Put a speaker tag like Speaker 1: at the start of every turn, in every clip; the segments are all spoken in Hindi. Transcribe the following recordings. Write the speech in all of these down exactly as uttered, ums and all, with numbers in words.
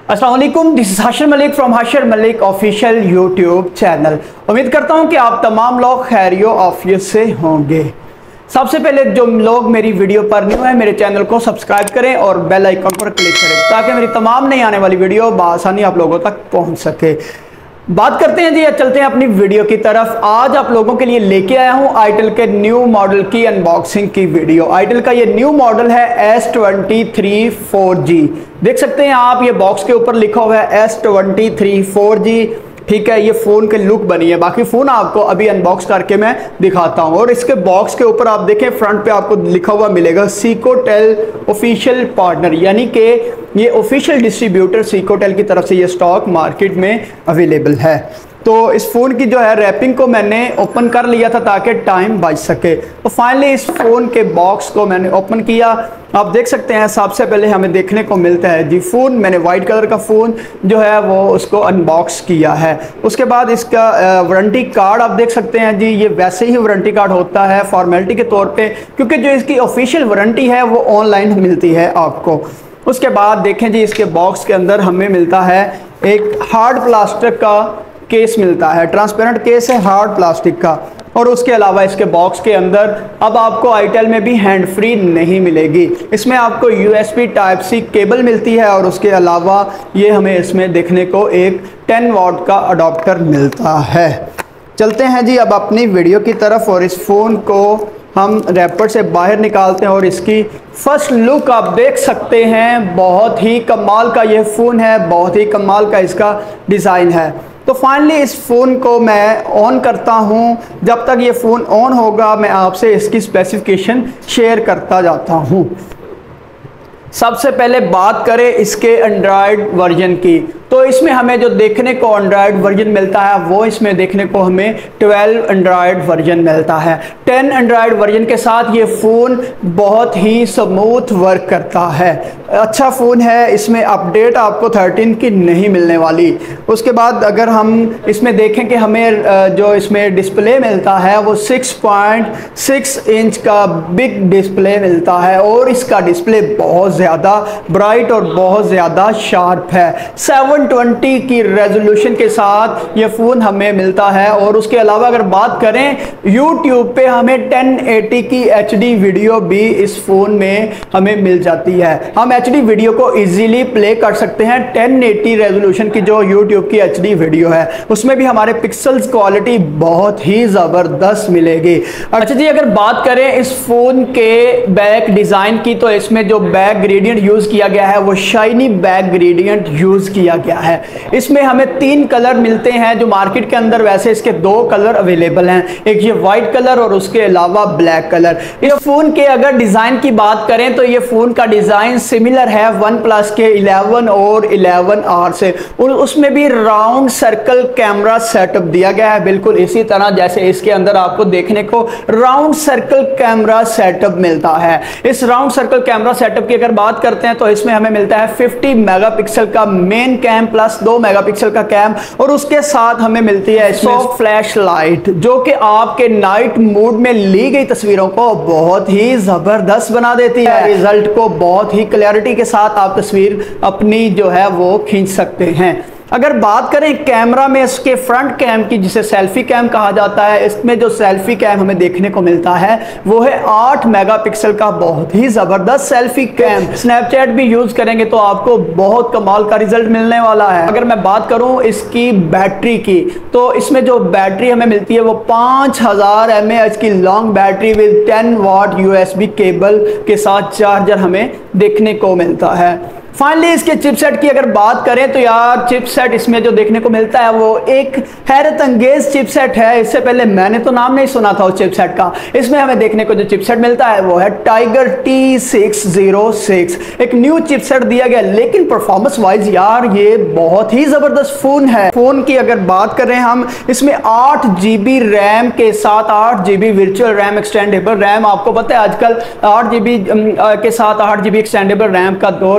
Speaker 1: अस्सलाम वालेकुम, this is Hashir Malik from Hashir Malik official YouTube channel. उम्मीद करता हूं कि आप तमाम लोग खैरियो आफियत से होंगे। सबसे पहले जो लोग मेरी वीडियो पर न्यू है, मेरे चैनल को सब्सक्राइब करें और बेल आइकन पर क्लिक करें ताकि मेरी तमाम नई आने वाली वीडियो बआसानी आप लोगों तक पहुंच सके। बात करते हैं जी, या चलते हैं अपनी वीडियो की तरफ। आज आप लोगों के लिए लेके आया हूं आईटेल के न्यू मॉडल की अनबॉक्सिंग की वीडियो। आईटेल का ये न्यू मॉडल है S twenty three four G. देख सकते हैं आप, ये बॉक्स के ऊपर लिखा हुआ है S twenty three four G. ठीक है, ये फ़ोन के लुक बनी है। बाकी फ़ोन आपको अभी अनबॉक्स करके मैं दिखाता हूँ। और इसके बॉक्स के ऊपर आप देखें, फ्रंट पे आपको लिखा हुआ मिलेगा सिकोटेल ऑफिशियल पार्टनर, यानी कि ये ऑफिशियल डिस्ट्रीब्यूटर सिकोटेल की तरफ से ये स्टॉक मार्केट में अवेलेबल है। तो इस फ़ोन की जो है रैपिंग को मैंने ओपन कर लिया था ताकि टाइम बच सके। तो फाइनली इस फ़ोन के बॉक्स को मैंने ओपन किया। आप देख सकते हैं सबसे पहले हमें देखने को मिलता है जी फ़ोन। मैंने वाइट कलर का फ़ोन जो है वो उसको अनबॉक्स किया है। उसके बाद इसका वारंटी कार्ड आप देख सकते हैं जी, ये वैसे ही वारंटी कार्ड होता है फॉर्मेलिटी के तौर पे, क्योंकि जो इसकी ऑफिशियल वारंटी है वो ऑनलाइन मिलती है आपको। उसके बाद देखें जी, इसके बॉक्स के अंदर हमें मिलता है एक हार्ड प्लास्टिक का केस मिलता है, ट्रांसपेरेंट केस है हार्ड प्लास्टिक का। और उसके अलावा इसके बॉक्स के अंदर अब आपको आईटेल में भी हैंड फ्री नहीं मिलेगी। इसमें आपको यूएसबी टाइप सी केबल मिलती है और उसके अलावा ये हमें इसमें देखने को एक टेन वॉट का अडॉप्टर मिलता है। चलते हैं जी अब अपनी वीडियो की तरफ और इस फ़ोन को हम रैपर से बाहर निकालते हैं। और इसकी फर्स्ट लुक आप देख सकते हैं, बहुत ही कमाल का ये फ़ोन है, बहुत ही कमाल का इसका डिज़ाइन है। तो फाइनली इस फ़ोन को मैं ऑन करता हूँ। जब तक ये फ़ोन ऑन होगा मैं आपसे इसकी स्पेसिफिकेशन शेयर करता जाता हूँ। सबसे पहले बात करें इसके एंड्रॉयड वर्जन की, तो इसमें हमें जो देखने को एंड्रॉयड वर्जन मिलता है वो इसमें देखने को हमें ट्वेल्व एंड्रॉयड वर्जन मिलता है। टेन एंड्रॉयड वर्जन के साथ ये फ़ोन बहुत ही स्मूथ वर्क करता है, अच्छा फ़ोन है। इसमें अपडेट आपको थर्टीन की नहीं मिलने वाली। उसके बाद अगर हम इसमें देखें कि हमें जो इसमें डिस्प्ले मिलता है वो सिक्स पॉइंट सिक्स इंच का बिग डिस्प्ले मिलता है और इसका डिस्प्ले बहुत ज़्यादा ब्राइट और बहुत ज़्यादा शार्प है। सेवन ट्वेंटी की रेजोल्यूशन के साथ ये फ़ोन हमें मिलता है। और उसके अलावा अगर बात करें यूट्यूब पे हमें टेन एटी की एचडी वीडियो भी इस फ़ोन में हमें मिल जाती है। हम एचडी वीडियो को इजीली प्ले कर सकते हैं। टेन एटी रेजोल्यूशन की जो यूट्यूब की एचडी वीडियो है उसमें भी हमारे पिक्सल्स क्वालिटी बहुत ही ज़बरदस्त मिलेगी। अच्छा जी, अगर बात करें इस फ़ोन के बैक डिज़ाइन की, तो इसमें जो बैक ग्रेडियंट यूज़ किया गया है वो शाइनी बैक ग्रेडियंट यूज़ किया गया है। इसमें हमें तीन कलर मिलते हैं जो मार्केट के अंदर वैसे इसके दो कलर अवेलेबल हैं, एक ये वाइट कलर और उसके अलावा ब्लैक कलर। ये फ़ोन के अगर डिज़ाइन की बात करें तो ये फ़ोन का डिज़ाइन सिमिलर है वन प्लस के इलेवन और इलेवन आर से। और उसमें भी राउंड सर्कल कैमरा सेटअप दिया गया है, बिल्कुल इसी तरह जैसे इसके अंदर आपको देखने को राउंड सर्कल कैमरा सेटअप मिलता है। इस राउंड सर्कल कैमरा सेटअप की अगर बात करते हैं तो इसमें हमें मिलता है फिफ्टी मेगापिक्सल का मेन कैम प्लस दो मेगापिक्सल का कैम और उसके साथ हमें मिलती है सॉफ्ट फ्लैश लाइट जो कि आपके नाइट मोड में ली गई तस्वीरों को बहुत ही जबरदस्त बना देती है। रिजल्ट को बहुत ही क्लैरिटी के साथ आप तस्वीर अपनी जो है वो खींच सकते हैं। अगर बात करें कैमरा में इसके फ्रंट कैम की, जिसे सेल्फी कैम कहा जाता है, इसमें जो सेल्फी कैम हमें देखने को मिलता है वो है आठ मेगापिक्सल का बहुत ही ज़बरदस्त सेल्फी कैम। स्नैपचैट भी यूज़ करेंगे तो आपको बहुत कमाल का रिजल्ट मिलने वाला है। अगर मैं बात करूं इसकी बैटरी की, तो इसमें जो बैटरी हमें मिलती है वो पाँच हज़ार एम ए एच की long battery with ten watt USB cable के साथ चार्जर हमें देखने को मिलता है। फाइनली इसके चिपसेट की अगर बात करें तो यार चिपसेट इसमें जो देखने को मिलता है वो एक हैरत अंगेज चिपसेट है। इससे पहले मैंने तो नाम नहीं सुना था उस चिपसेट का। इसमें हमें देखने को जो चिपसेट मिलता है वो है Tiger T six zero six. एक न्यू चिपसेट दिया गया, लेकिन परफॉर्मेंस वाइज यार ये बहुत ही जबरदस्त फोन है। फोन की अगर बात करें हम, इसमें आठ जीबी रैम के साथ आठ GB virtual RAM extendable RAM, आपको पता है आजकल आठ जीबी के साथ आठ जीबी एक्सटेंडेबल रैम का दौर चल रहा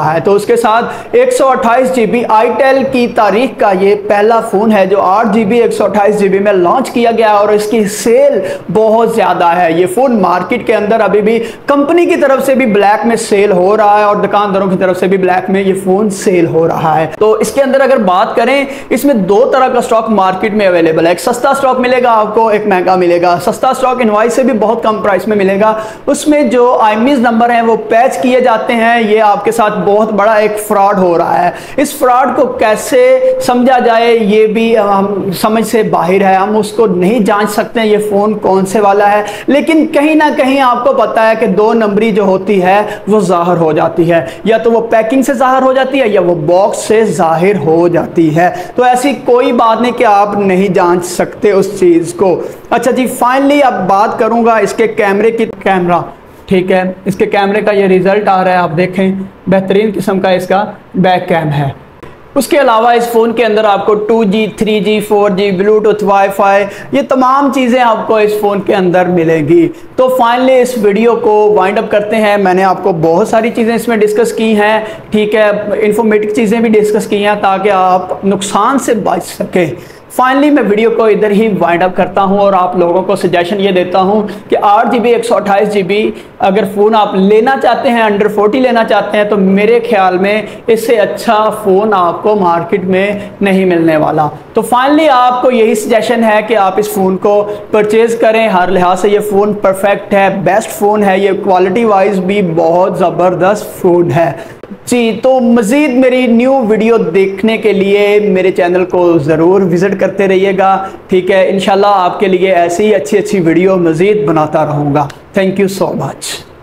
Speaker 1: रहा है। तो उसके साथ एक सौ अट्ठाईस जी बी आईटेल की तारीख का ये पहला फ़ोन है जो आठ जी बी एक सौ अट्ठाईस जी बी में लॉन्च किया गया और इसकी सेल बहुत ज़्यादा है। ये फ़ोन मार्केट के अंदर अभी भी कंपनी की तरफ से भी ब्लैक में सेल हो रहा है और दुकानदारों की तरफ से भी ब्लैक में ये फ़ोन सेल हो रहा है। तो इसके अंदर अगर बात करें, इसमें दो तरह का स्टॉक मार्केट में अवेलेबल है। एक सस्ता स्टॉक मिलेगा आपको, एक महंगा मिलेगा। सस्ता स्टॉक इनवॉइस से भी बहुत कम प्राइस में मिलेगा। उसमें जो आईएमईआई नंबर हैं वो पैच किए जाते हैं। ये आपके साथ बहुत बड़ा एक फ्रॉड हो रहा है। इस फ्रॉड को कैसे समझा जाए ये भी हम समझ से बाहर है। हम उसको नहीं जांच सकते हैं ये फ़ोन कौन से वाला है, लेकिन कहीं ना कहीं आपको पता है कि दो नंबरी जो होती है वो ज़ाहिर हो जाती है, या तो वो पैकिंग से ज़ाहिर हो जाती है या वो बॉक्स से ज़ाहिर हो जाती है। तो ऐसी कोई बात नहीं कि आप नहीं जांच सकते उस चीज़ को। अच्छा जी, फाइनली अब बात करूंगा इसके कैमरे की। कैमरा ठीक है, इसके कैमरे का ये रिजल्ट आ रहा है, आप देखें बेहतरीन किस्म का इसका बैक कैम है। उसके अलावा इस फ़ोन के अंदर आपको two G, three G, four G, Bluetooth, wifi, ये तमाम चीज़ें आपको इस फ़ोन के अंदर मिलेंगी। तो फाइनली इस वीडियो को वाइंड अप करते हैं। मैंने आपको बहुत सारी चीज़ें इसमें डिस्कस की हैं, ठीक है, इंफॉर्मेटिव चीज़ें भी डिस्कस की हैं ताकि आप नुकसान से बच सकें। फाइनली मैं वीडियो को इधर ही वाइंड अप करता हूं और आप लोगों को सजेशन ये देता हूं कि आठ जी बी एक सौ अट्ठाईस जी बी अगर फ़ोन आप लेना चाहते हैं, अंडर फोर्टी लेना चाहते हैं, तो मेरे ख्याल में इससे अच्छा फ़ोन आपको मार्केट में नहीं मिलने वाला। तो फाइनली आपको यही सजेशन है कि आप इस फ़ोन को परचेज़ करें। हर लिहाज से ये फ़ोन परफेक्ट है, बेस्ट फ़ोन है, ये क्वालिटी वाइज भी बहुत ज़बरदस्त फ़ोन है जी। तो मज़ीद मेरी न्यू वीडियो देखने के लिए मेरे चैनल को ज़रूर विज़िट करते रहिएगा, ठीक है। इंशाल्लाह आपके लिए ऐसी ही अच्छी अच्छी वीडियो मज़ीद बनाता रहूँगा। Thank you so much.